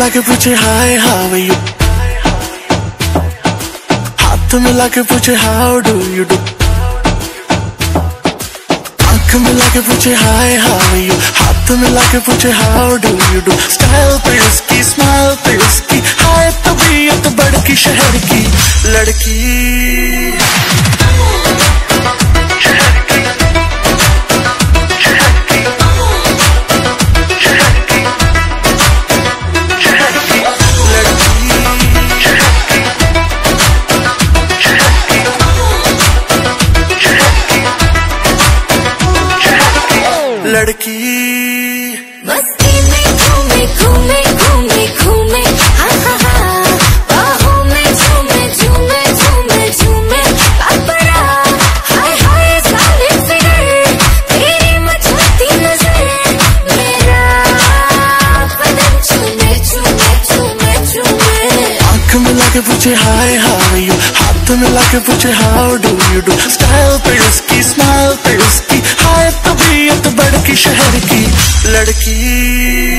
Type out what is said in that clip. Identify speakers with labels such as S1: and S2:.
S1: मिला के पूछे हाय हाउ यू, हाथ मिला के पूछे हाउ डू यू डू, आंख मिला के पूछे हाय हाउ यू, हाथ मिला के पूछे how do you do. Style पे उसकी, स्माइल पे उसकी, हाय तबीयत बड़की शहर की लड़की। लड़की
S2: मस्ती में घूमे घूमे घूमे घूमे, हाँ हाँ हाँ, बाहों में झूमे झूमे झूमे झूमे, पापरा हाय हाय साले फिगर, तेरी मचाती नजर, मेरा बदन चूमे चूमे चूमे चूमे।
S1: आंख मिला के पूछे हाय हाउ यू, हाथ मिला के पूछे how do you do. Style पे उसकी, स्माइल पे उसकी, हाय तबीयत बड़की शहर की लड़की।